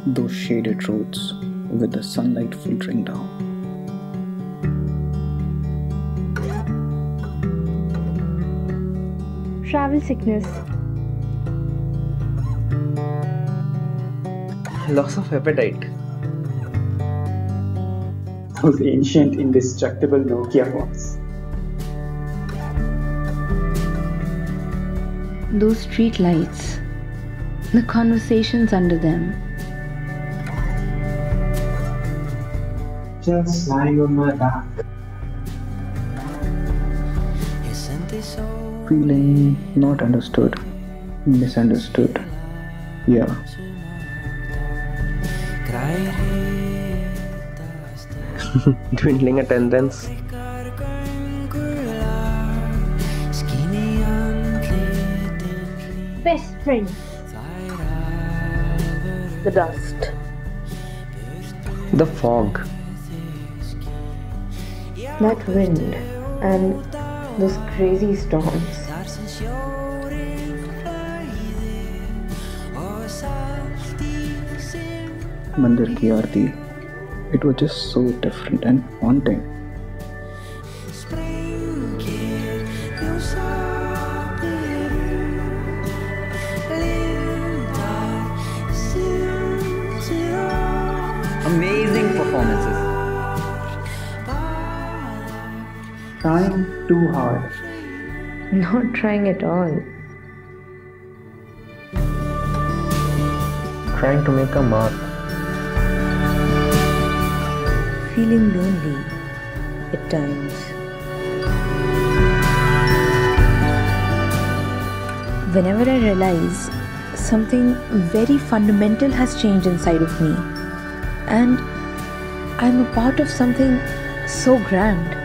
Those shaded roads with the sunlight filtering down. Travel sickness. Loss of appetite. Those ancient indestructible Nokia phones. Those street lights. The conversations under them. Just lying on my back. Feeling not understood, misunderstood. Yeah. Dwindling attendance. Best friend. The dust. The fog. That wind and those crazy storms. Mandir ki aarti. It was just so different and haunting. Amazing performances. Trying too hard. Not trying at all. Trying to make a mark. Feeling lonely at times. Whenever I realize something very fundamental has changed inside of me, and I'm a part of something so grand.